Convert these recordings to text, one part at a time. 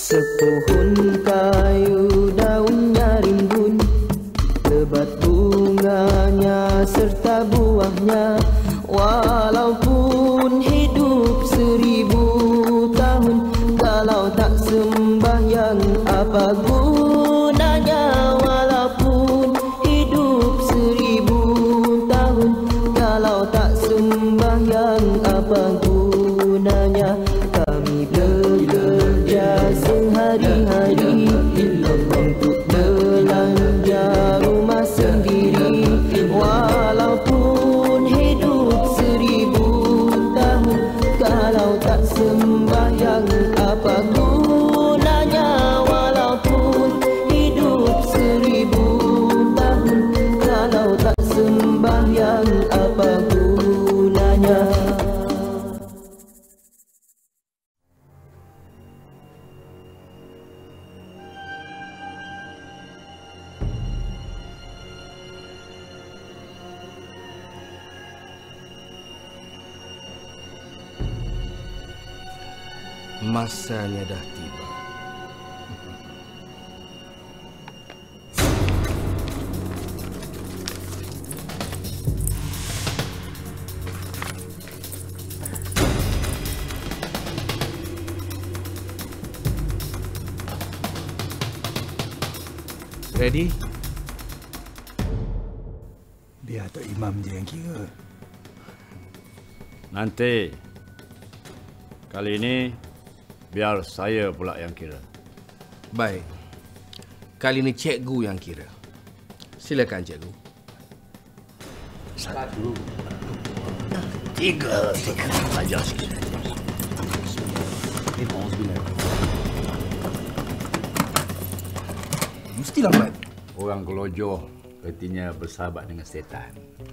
Sepohon kayu daunnya rimbun, lebat bunganya serta buahnya. Walaupun hidup 1000 tahun, kalau tak sembahyang apa gunanya? Walaupun hidup 1000 tahun, kalau tak sembahyang apa gunanya? Kami bekerja sehari-hari untuk belanja rumah sendiri. Walaupun hidup 1000 tahun, kalau tak sembahyang apa gunanya? Walaupun hidup 1000 tahun, kalau tak sembahyang apa gunanya? Masanya dah tiba. Ready? Biar Tok Imam je yang kira. Nanti. Kali ini biar saya pula yang kira. Baik. Kali ini cikgu yang kira. Silakan cikgu. 1, 3. Ajar sikit. Mesti lambat. Orang Kelojoh artinya bersahabat dengan setan.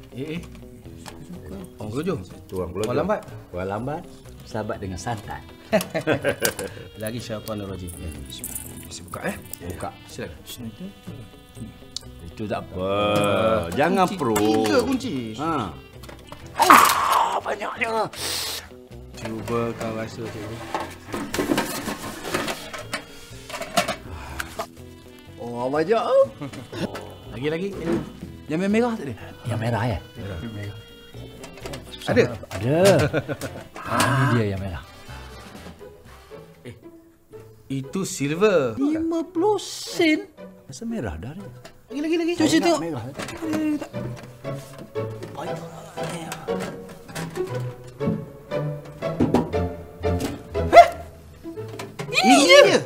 Orang Kelojoh? Orang Kelojoh. Orang lambat? Orang lambat sahabat dengan santan. Lagi syaitanirrajim. Bisa buka Buka. Silakan. Itu tak apa. Jangan pro. 3 kunci. Ha. Banyaknya. Cuba kau rasa cikgu. Oh, banyak. Lagi. Yang merah tak ada? Yang merah ya? Merah. Ada? Ada. Ini dia yang merah. Itu silver. 50 sen. Masa merah dah. Lagi. Cuci tengok. Merah. Ini dia.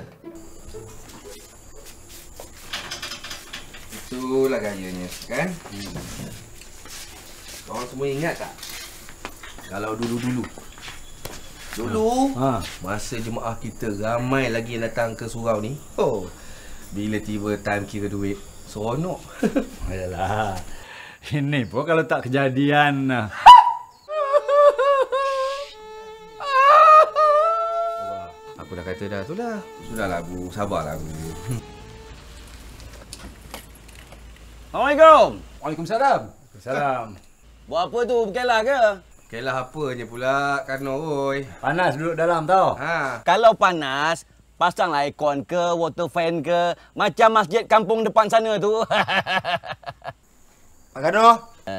Itulah gayanya, kan? Korang semua ingat tak? Kalau dulu. Masa jemaah kita ramai lagi yang datang ke surau ni. Oh, bila tiba time kira duit, seronok. Ayolah. Ini pun kalau tak kejadian. Aku dah kata dah tu dah. Sudahlah Bu, sabarlah Bu. Assalamualaikum. Waalaikumsalam. Salam. Buat apa tu? Berkelah ke? Kelah apanya pula, Karno oi. Panas duduk dalam tau. Ha. Kalau panas, pasanglah aircon ke, water fan ke, macam masjid kampung depan sana tu. Pak Karno.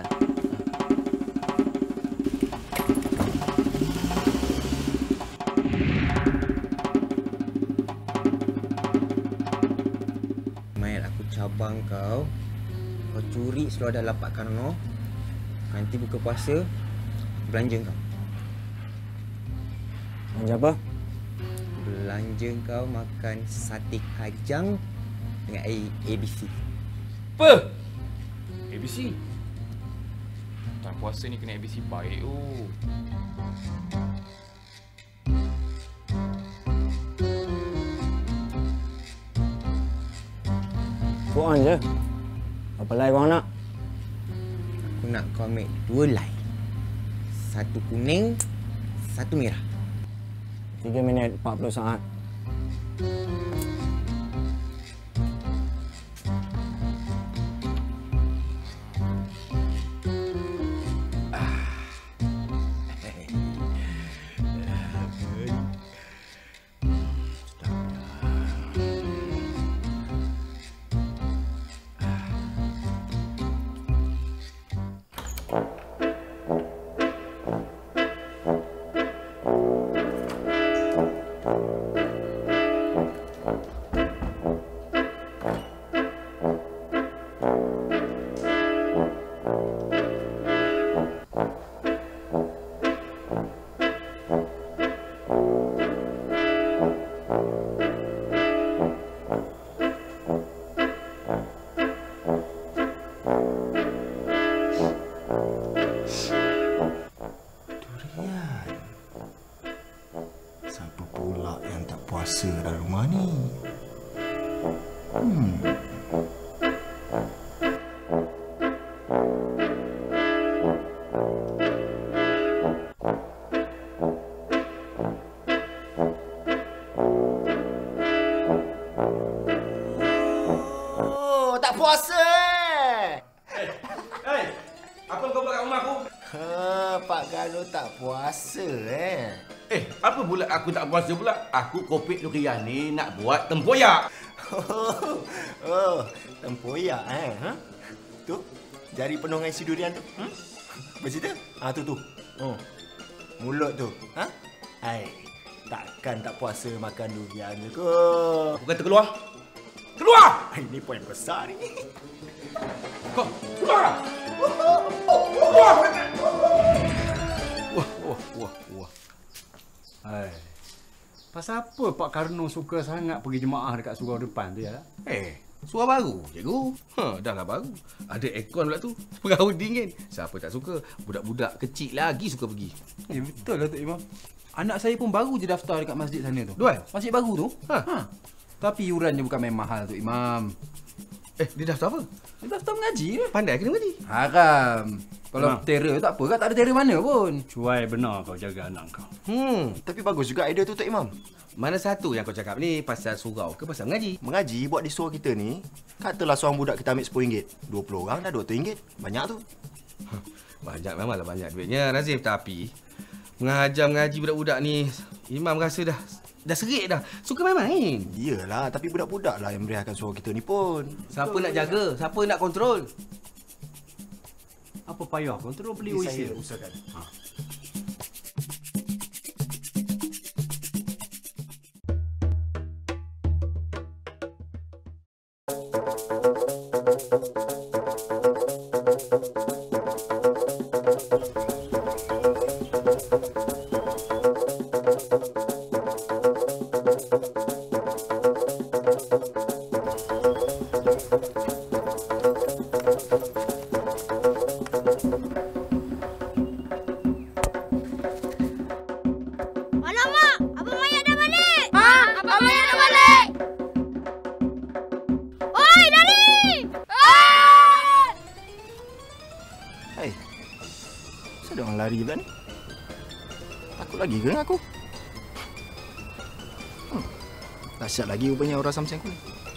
Mail aku cabang kau. Kau curi seluar dalam Pak Karno. Nanti buka puasa, belanja kau. Belanja apa? Belanja kau makan sate kajang dengan air ABC. Apa? ABC? Tak puasa ni kena ABC baik tu. Kau on je. Apa lagi kau nak? Aku nak kau ambil 2 line. Satu kuning, satu merah. 3 minit 40 saat. Siapa pula yang tak puasa dalam rumah ni? Oh, tak puasa Hei, apa kau buat kat rumah aku? Pak Gano tak puasa Apa pula aku tak puasa pula? Aku Kopik Nurian ni nak buat tempoyak. Tempoyak ha? Tu, jari penuh dengan isi durian tu. Macam tu? Tu. Oh. Mulut tu. Ha? Takkan tak puasa makan durian je ke? Aku kata keluar. Keluar! Ini poin besar ni. Kau keluar! Keluar! Wah. Pasal apa Pak Karno suka sangat pergi jemaah dekat surau depan tu ya? Surau baru, cikgu. Dah lah baru. Ada aircon pula tu. Perahu dingin. Siapa tak suka? Budak-budak kecil lagi suka pergi. Betul lah Tok Imam. Anak saya pun baru je daftar dekat masjid sana tu. Dual? Masjid baru tu. Tapi yurannya bukan main mahal Tok Imam. Dia daftar apa? Dia daftar mengaji ke? Pandai kena mengaji. Haram. Kalau terror tak apa kan, tak ada terror mana pun. Cuai benar kau jaga anak kau. Tapi bagus juga idea tu Tok Imam. Mana satu yang kau cakap ni pasal surau ke pasal mengaji? Mengaji buat di surau kita ni, katalah seorang budak kita ambil RM10. 20 orang dah RM200. Banyak tu. Banyak, memanglah banyak duitnya Razif. Tapi mengaji budak-budak ni, Imam rasa dah serik dah. Suka main-main. Iyalah, tapi budak-budak lah yang meriahkan surau kita ni pun. Siapa nak jaga? Siapa nak kontrol? Apa payah kontrol beli Saya usia? usahakan. Alamak, Abang Mayat dah balik. Abang Mayat dah balik. Oi, lari! Kenapa ada orang lari pula ni? Takut lagi ke dengan aku? Dahsyat lagi rupanya orang sama macam aku ni.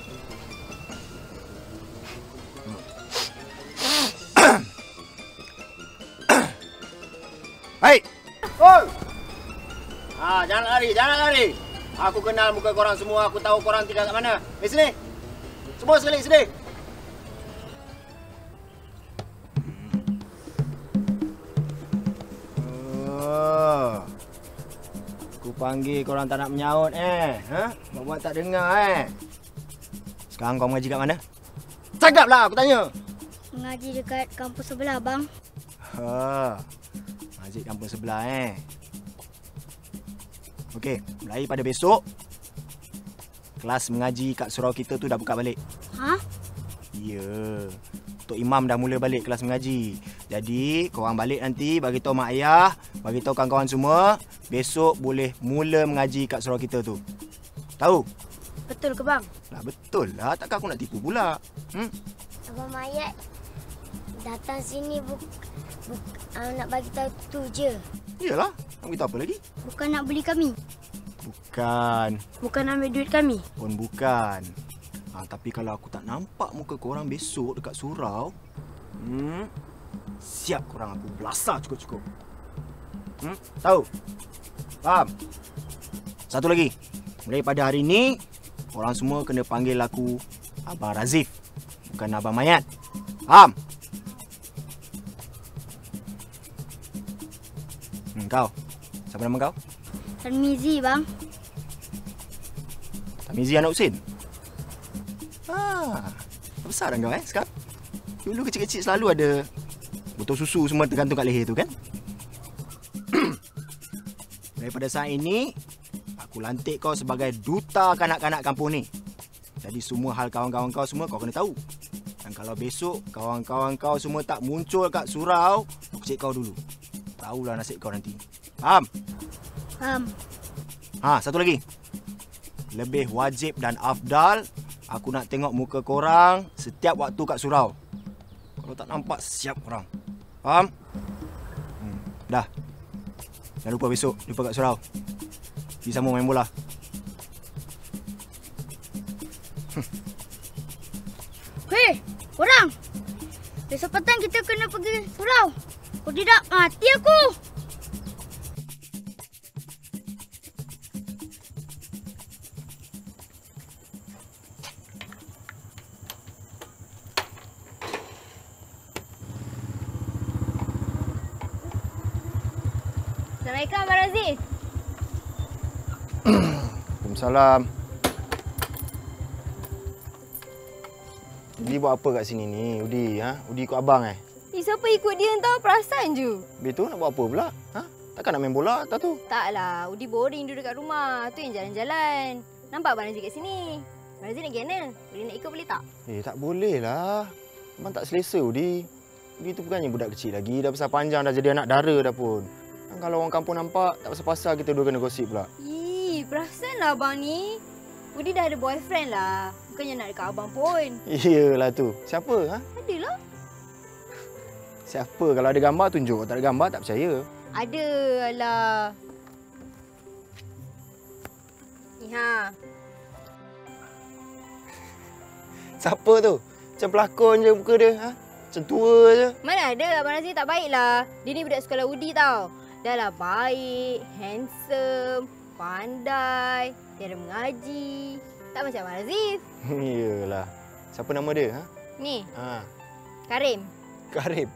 Hai! Oi! Jangan lari. Aku kenal muka korang semua, aku tahu korang tinggal kat mana. Sini. Semua sekali sini. Aku panggil korang tak nak menyaut Buat tak dengar Sekarang kau mengaji kat mana? Cakaplah aku tanya. Mengaji dekat kampus sebelah, bang. Masjid kampung sebelah Okey, mulai pada besok kelas mengaji kat surau kita tu dah buka balik. Ya. Tok Imam dah mula balik kelas mengaji. Jadi, korang balik nanti bagi tahu mak ayah, bagi tahu kawan-kawan semua, besok boleh mula mengaji kat surau kita tu. Tahu? Betul ke, bang? Lah betul lah, takkan aku nak tipu pula. Abang Mayat datang sini nak bagi tahu tu je. Iyalah, nak beritahu apa lagi? Bukan nak beli kami. Bukan. Bukan ambil duit kami. Pun bukan. Tapi kalau aku tak nampak muka korang besok dekat surau, siap korang aku belasah cukup-cukup. Tahu? Faham? Satu lagi. Mulai pada hari ini, korang semua kena panggil aku Abang Razif. Bukan Abang Mayat. Faham? Kau? Siapa nama kau? Tarmizi, bang. Tarmizi anak Husin? Besar dah kau sekarang? Dulu kecil-kecil selalu ada botol susu semua tergantung kat leher tu kan? Daripada saat ini, aku lantik kau sebagai duta kanak-kanak kampung ni. Jadi semua hal kawan-kawan kau semua kau kena tahu. Dan kalau besok kawan-kawan kau semua tak muncul kat surau, aku cek kau dulu. Tahulah nasib kau nanti. Faham? Faham. Satu lagi. Lebih wajib dan afdal, aku nak tengok muka korang setiap waktu kat surau. Kalau tak nampak, siap korang. Faham? Dah. Jangan lupa besok jumpa kat surau. Pergi sambung main bola. Hei, korang. Besok petang kita kena pergi surau. Kalau tidak, mati aku. Assalamualaikum, Abang Razif. Waalaikumsalam. Udi buat apa kat sini ni, Udi? Udi ikut abang Siapa ikut dia entah perasan je. Habis tu nak buat apa pula? Takkan nak main bola tak tu? Taklah, Udi boring duduk kat rumah. Tu yang jalan-jalan. Nampak Abang Razif kat sini. Abang Razif nak pergi mana? Boleh nak ikut boleh tak? Tak boleh lah. Abang tak selesa, Udi. Udi tu bukannya budak kecil lagi. Dah besar panjang, dah jadi anak dara dah pun. Kalau orang kampung nampak, tak pasal-pasal kita dua kena gosip pula. Perasanlah abang ni. Udi dah ada boyfriend lah. Bukannya nak dekat abang pun. Iyalah tu. Siapa? Adalah. Siapa? Kalau ada gambar, tunjuk. Kalau tak ada gambar, tak percaya. Ada lah. Ni Siapa tu? Macam pelakon je muka dia. Macam tua je. Mana ada, Abang Razif tak baiklah. Dia ni budak sekolah Udi tau. Dah lah baik, handsome, pandai, tiada mengaji. Tak macam Abang Razif. Iyalah. Siapa nama dia? Ni. Karim. Karim?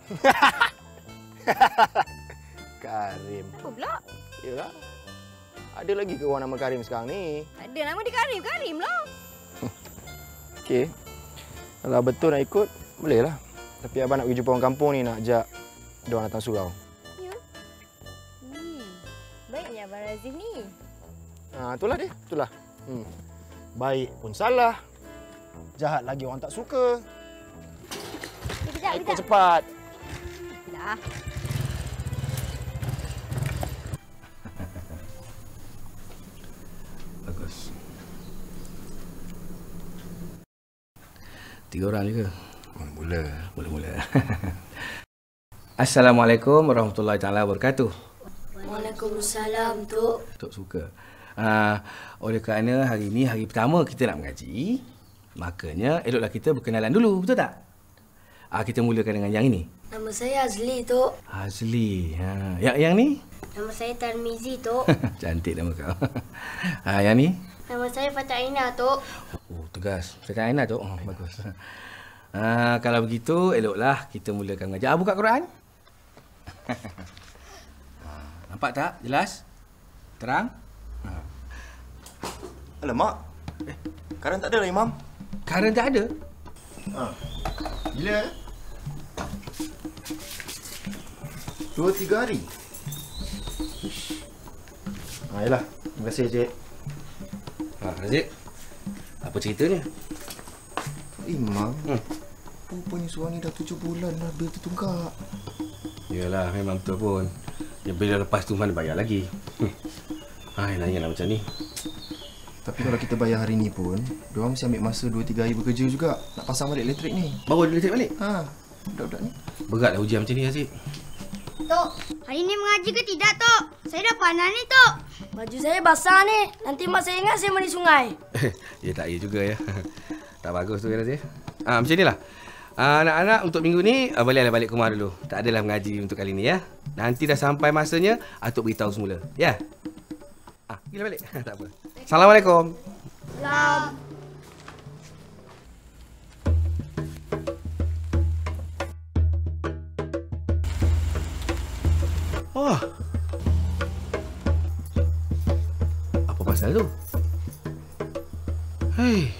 Karim. Apa pula? Yalah. Ada lagi ke orang nama Karim sekarang ni? Ada, nama dia Karim. Karim lah. Okey. Kalau betul nak ikut, bolehlah. Tapi abang nak pergi jumpa orang kampung ni, nak ajak diorang datang surau. Ya? Baiknya Abang Razif ni. Itulah dia. Itulah. Baik pun salah. Jahat lagi orang tak suka. Ikut cepat. Dah. Bagus. 3 orang je ke? Mula. Assalamualaikum warahmatullahi taala wabarakatuh. Waalaikumsalam, Tok. Tok suka. Oleh kerana hari ini hari pertama kita nak mengaji, makanya eloklah kita berkenalan dulu, betul tak? Kita mulakan dengan yang ini. Nama saya Azli, Tok. Azli. Yang ni? Nama saya Tarmizi, Tok. Cantik nama kau. Yang ni? Nama saya Fatah Aina, Tok. Oh, tegas. Fatah Aina, Tok. Bagus. Kalau begitu, eloklah kita mulakan mengaji. Buka Quran. Nampak tak? Jelas? Terang? Alamak. Karan tak ada lah, Imam. Karan tak ada? Bila? 2-3 hari. Yalah. Terima kasih, Cik. Razif, apa ceritanya? Imam, rupanya seorang ni dah 7 bulan dah bil tertunggak. Yalah, memang betul pun. Yang bila lepas tu mana bayar lagi. Nanyalah macam ni. Tapi kalau kita bayar hari ni pun, diorang mesti ambil masa 2-3 hari bekerja juga nak pasang balik elektrik ni. Bawa elektrik balik? Budak-budak ni. Beratlah ujian macam ni, Razif. Tok, hari ni mengaji ke tidak, Tok? Saya dah panas ni, Tok. Baju saya basah ni. Nanti mak saya ingat saya mandi sungai. Ya tak, ya juga ya. Tak bagus tu, Razif. Macam inilah. Anak-anak untuk minggu ni bolehlah balik ke rumah dulu. Tak adalah mengaji untuk kali ni ya. Nanti dah sampai masanya, Atuk beritahu semula. Ya? Pergilah balik. Tak apa. Assalamualaikum. Salam. Apa pasal tu? Hei.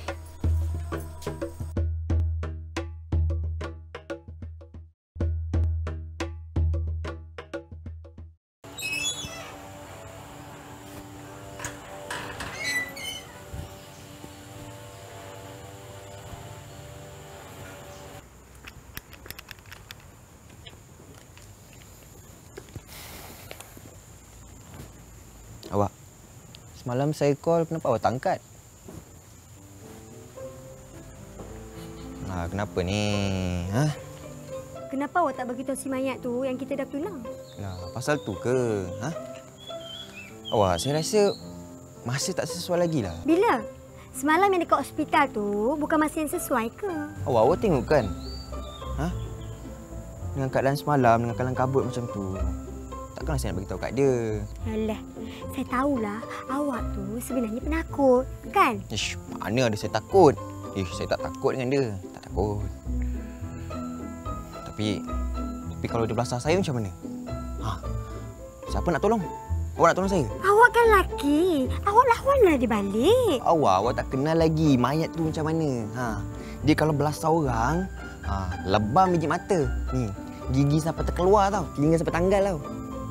Awak, semalam saya call, kenapa awak tak angkat? Kenapa ni? Kenapa awak tak bagi tahu si mayat tu yang kita dah tunang? Pasal tu ke? Awak, saya rasa masa tak sesuai lagi lah. Bila? Semalam yang dekat hospital tu bukan masa yang sesuai ke? Awak tengok kan? Dengan keadaan semalam, dengan keadaan kabut macam tu, takkanlah saya nak beritahu kat dia. Alah, saya tahulah awak tu sebenarnya penakut, kan? Ish, mana ada saya takut? Saya tak takut dengan dia. Tak takut. Tapi kalau dia belasah saya macam mana? Siapa nak tolong? Awak nak tolong saya? Awak kan lelaki. Awak lawanlah dia balik. Awak tak kenal lagi mayat tu macam mana. Dia kalau belasah orang, lebam biji mata. Ni, gigi sampai terkeluar tau. Gigi sampai tanggal tau.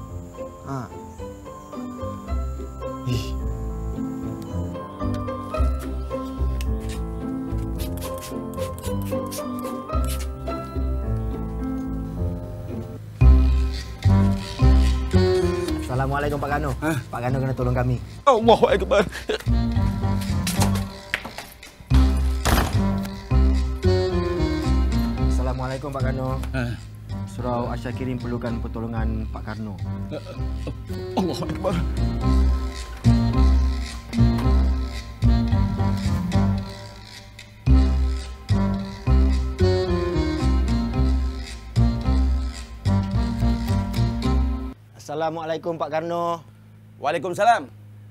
Assalamualaikum Pak Gano. Pak Gano kena tolong kami. Allahu Akbar. Assalamualaikum Pak Gano. Surau Asyakirin perlukan pertolongan Pak Karno. Allahu Akbar. Assalamualaikum Pak Karno. Waalaikumsalam.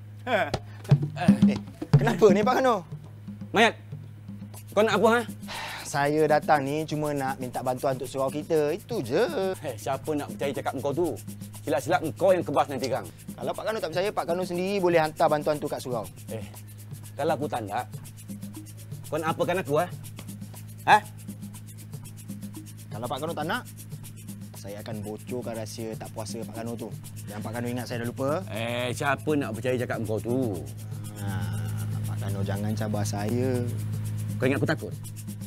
Kenapa ni Pak Karno? Mayat, kau nak apa Saya datang ni cuma nak minta bantuan untuk surau kita. Itu je. Siapa nak percaya cakap engkau tu? Silap-silap engkau yang kebas nanti, Kang. Kalau Pak Karno tak percaya, Pak Karno sendiri boleh hantar bantuan tu kat surau. Kalau aku tak nak, kau nak apakan aku, Kalau Pak Karno tak nak, saya akan bocorkan rahsia tak puasa Pak Karno tu. Yang Pak Karno ingat saya dah lupa. Siapa nak percaya cakap engkau tu? Pak Karno jangan cabar saya. Kau ingat aku takut?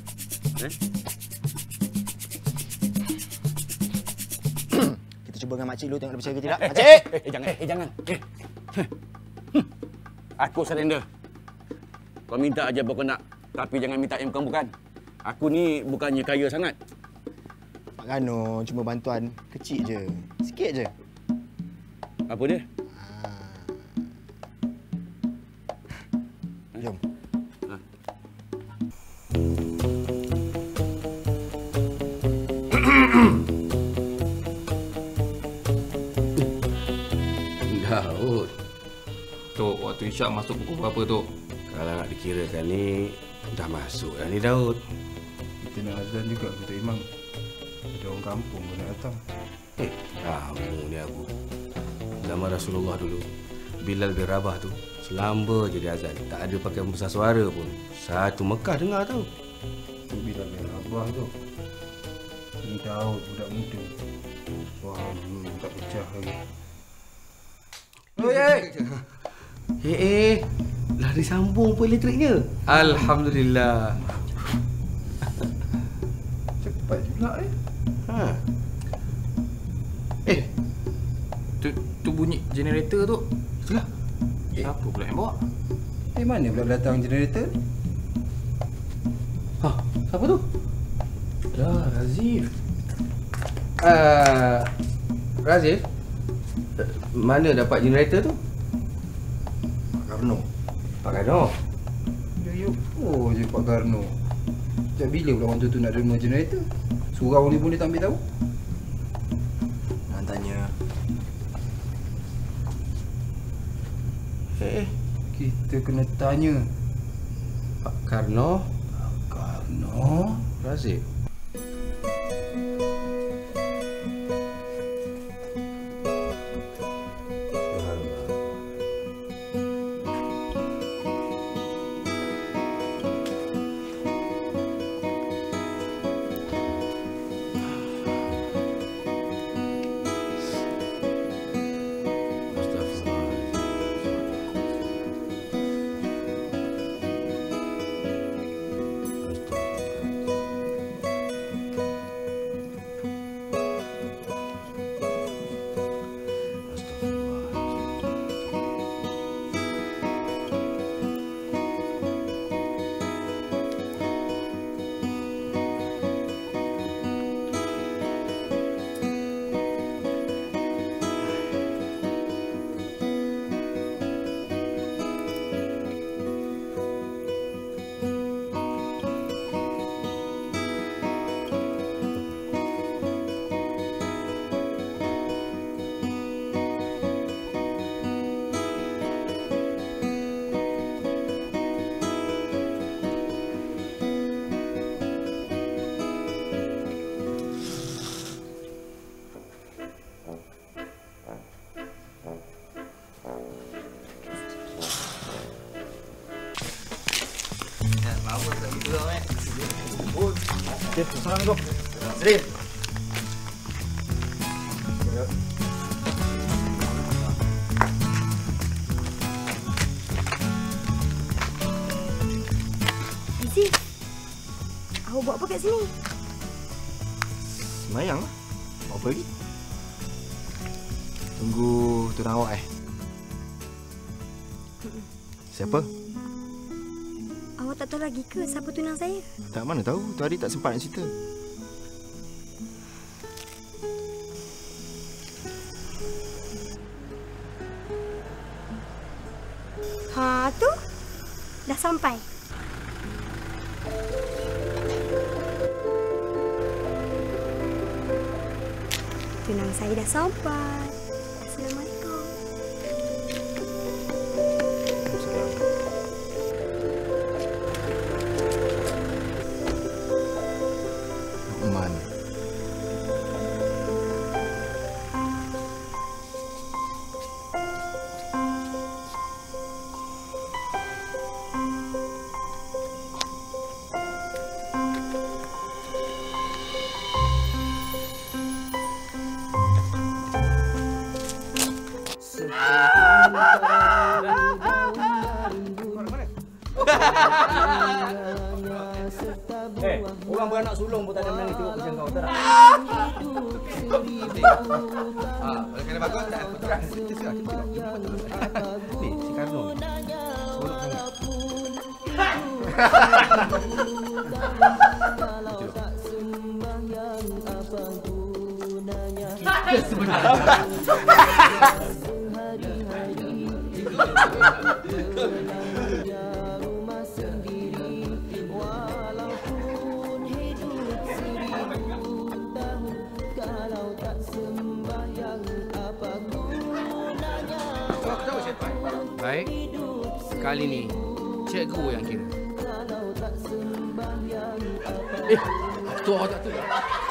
Kita cuba dengan makcik dulu tengok dia percaya ke tidak. Makcik! Jangan. Aku surrender. Kau minta aja apa kau nak. Tapi jangan minta yang bukan-bukan. Aku ni bukannya kaya sangat. Pak Karno cuma bantuan kecil je. Sikit je. Apa dia? Jom. Daud. Tok, waktu Isyak masuk pukul berapa, Tok? Kalau nak dikirakan ni, dah masuk dah ni Daud. Kita nak azan juga kata Imam. Ada orang kampung pun nak datang. Kamu ni Abu. Zaman Rasulullah dulu, Bilal bin Rabah tu, selamba je dia azan. Tak ada pakai besar suara pun. Satu Mekah dengar tau. Tu Bilal bin Rabah tu. Ni Daud budak muda. Wah, tak pecah lagi. Lah disambung pun elektriknya. Alhamdulillah. Cepat pula Tu bunyi generator tu. Itulah. Siapa pula yang bawa? Mana pula datang generator? Siapa tu? Dah, Razif. Razif? Mana dapat generator tu? Pak Karno. Pak Karno? Ya, je Pak Karno. Sejak bila pula orang tu nak derma generator? Surau ni pun dia tak ambil tahu. Nak tanya. Kita kena tanya. Pak Karno? Pak Karno? Razif? Okey, Assalamualaikum. Selim. Aziz, awak buat apa kat sini? Semayang lah. Buat apa lagi? Tunggu tunang awak Siapa? Awak tak tahu lagi ke siapa tunang saya? Tak, mana tahu. Tu hari tak sempat nak cerita. Ha, tu dah sampai. Tunang saya dah sampai. Assalamualaikum. Luqman. Orang beranak sulung pun tak ada berani tengok macam kau, tak? Kalau kena bagus tak? Aku terang. Ni, si Karno. Sorok sangat. Baik, kali ni cikgu yang kira. Tu awak tak tu.